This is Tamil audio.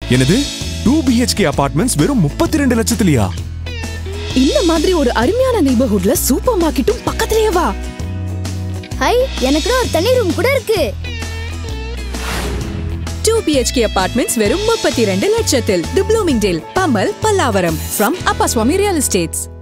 என்னது 2 BHK அபார்ட்மெண்ட்ஸ் வெறும் 32 லட்சத்திலயா? இந்த மாதிரி ஒரு அருமையான நெய்பர்ஹுட்ல சூப்பர் மார்க்கெட்டும் பக்கத்துலயே வா. ஹை, எனக்கு ஒரு தனி ரூம் கூட இருக்கு. 2 BHK அபார்ட்மெண்ட்ஸ் வெறும் 32 லட்சத்தில். தி Bloomingdale, Pammal, Pallavaram. From Appaswamy Real Estates.